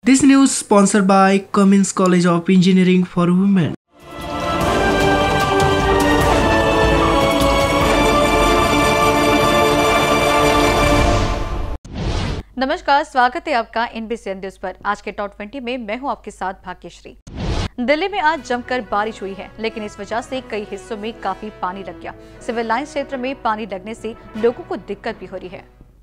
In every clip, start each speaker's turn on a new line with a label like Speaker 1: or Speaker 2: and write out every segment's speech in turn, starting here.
Speaker 1: This news sponsored by Cummins College of Engineering for Women.
Speaker 2: नमस्कार, स्वागत है आपका NBC न्यूज पर। आज के टॉप 20 में मैं हूं आपके साथ भाग्यश्री। दिल्ली में आज जमकर बारिश हुई है, लेकिन इस वजह से कई हिस्सों में काफी पानी लग गया। सिविल लाइन क्षेत्र में पानी लगने से लोगों को दिक्कत भी हो रही है।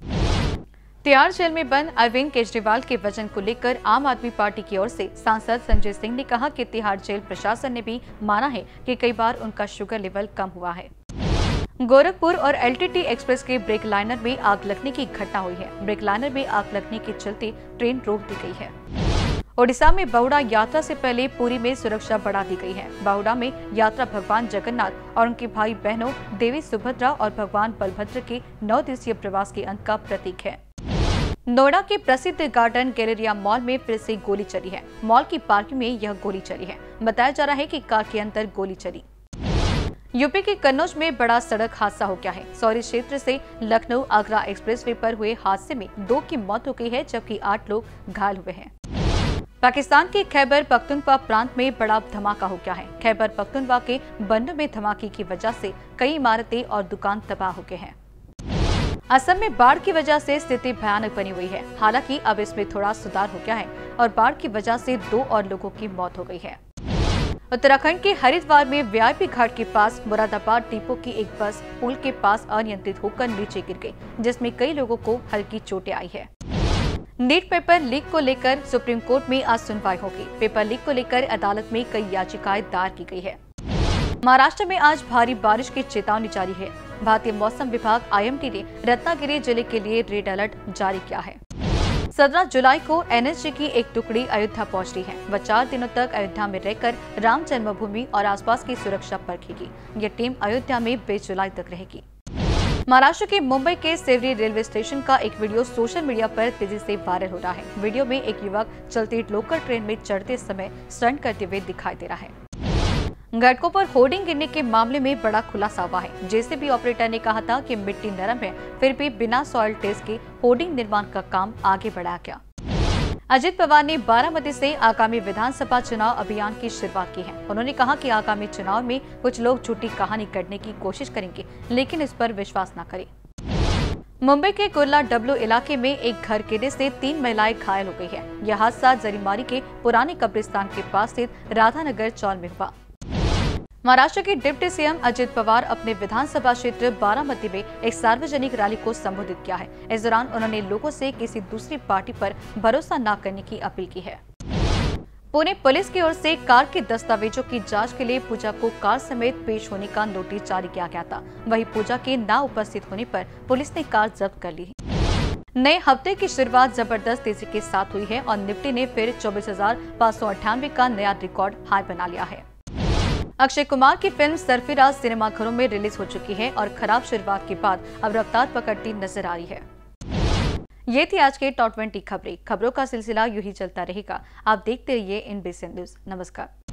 Speaker 2: तिहाड़ जेल में बंद अरविंद केजरीवाल के वजन को लेकर आम आदमी पार्टी की ओर से सांसद संजय सिंह ने कहा कि तिहाड़ जेल प्रशासन ने भी माना है कि कई बार उनका शुगर लेवल कम हुआ है। गोरखपुर और LTT एक्सप्रेस के ब्रेक लाइनर में आग लगने की घटना हुई है। ब्रेक लाइनर में आग लगने के चलते ट्रेन रोक दी गई है। ओडिशा में बहुड़ा यात्रा से पहले पुरी में सुरक्षा बढ़ा दी गई है। बहुड़ा में यात्रा भगवान जगन्नाथ और उनके भाई बहनों देवी सुभद्रा और भगवान बलभद्र के 9 दिवसीय प्रवास के अंत का प्रतीक है। नोएडा के प्रसिद्ध गार्डन गैलेरिया मॉल में फिर से गोली चली है। मॉल की पार्किंग में यह गोली चली है। बताया जा रहा है कि कार के अंदर गोली चली। यूपी के कन्नौज में बड़ा सड़क हादसा हो गया है। सौरी क्षेत्र से लखनऊ आगरा एक्सप्रेसवे पर हुए हादसे में 2 की मौत हो गई है, जबकि 8 लोग घायल हुए हैं। पाकिस्तान के खैबर पख्तूनख्वा प्रांत में बड़ा धमाका हो गया है। खैबर पख्तूनख्वा के बंडू में धमाके की वजह से कई इमारतें और दुकान तबाह हो गए हैं। असम में बाढ़ की वजह से स्थिति भयानक बनी हुई है। हालांकि अब इसमें थोड़ा सुधार हो गया है और बाढ़ की वजह से 2 और लोगों की मौत हो गई है। उत्तराखंड के हरिद्वार में VIP घाट के पास मुरादाबाद डिपो की एक बस पुल के पास अनियंत्रित होकर नीचे गिर गई, जिसमें कई लोगों को हल्की चोटें आई है। नीट पेपर लीक को लेकर सुप्रीम कोर्ट में आज सुनवाई होगी। पेपर लीक को लेकर अदालत में कई याचिकाएं दायर की गई है। महाराष्ट्र में आज भारी बारिश की चेतावनी जारी है। भारतीय मौसम विभाग IMD ने रत्नागिरी जिले के लिए रेड अलर्ट जारी किया है। 17 जुलाई को NSG की एक टुकड़ी अयोध्या पहुंच रही है। वह 4 दिनों तक अयोध्या में रहकर राम जन्मभूमि और आसपास की सुरक्षा परखेगी। यह टीम अयोध्या में 20 जुलाई तक रहेगी। महाराष्ट्र के मुंबई के सेवरी रेलवे स्टेशन का एक वीडियो सोशल मीडिया पर तेजी से वायरल हो रहा है। वीडियो में एक युवक चलती लोकल ट्रेन में चढ़ते समय स्टंट करते हुए दिखाई दे रहा है। घाटों पर होर्डिंग गिरने के मामले में बड़ा खुलासा हुआ है। JCB ऑपरेटर ने कहा था कि मिट्टी नरम है, फिर भी बिना सॉइल टेस्ट के होर्डिंग निर्माण का काम आगे बढ़ाया गया। अजित पवार ने बारामती से आगामी विधानसभा चुनाव अभियान की शुरुआत की है। उन्होंने कहा कि आगामी चुनाव में कुछ लोग झूठी कहानी करने की कोशिश करेंगे, लेकिन इस पर विश्वास न करें। मुंबई के कुर्ला W इलाके में एक घर गिरने से 3 महिलाएं घायल हो गई है। यह हादसा जरीमारी के पुराने कब्रिस्तान के पास स्थित राधानगर चौल में हुआ। महाराष्ट्र के डिप्टी CM अजित पवार अपने विधानसभा क्षेत्र बारामती में एक सार्वजनिक रैली को संबोधित किया है। इस दौरान उन्होंने लोगों से किसी दूसरी पार्टी पर भरोसा न करने की अपील की है। पुणे पुलिस की ओर से कार के दस्तावेजों की जांच के लिए पूजा को कार समेत पेश होने का नोटिस जारी किया गया था। वहीं पूजा के न उपस्थित होने पर पुलिस ने कार जब्त कर ली। नए हफ्ते की शुरुआत जबरदस्त तेजी के साथ हुई है और निफ्टी ने फिर 24,598 का नया रिकॉर्ड हाई बना लिया है। अक्षय कुमार की फिल्म सरफराज सिनेमाघरों में रिलीज हो चुकी है और खराब शुरुआत के बाद अब रफ्तार पकड़ती नजर आ रही है। ये थी आज के टॉप 20 खबरें। खबरों का सिलसिला यूं ही चलता रहेगा। आप देखते रहिए NBC न्यूज। नमस्कार।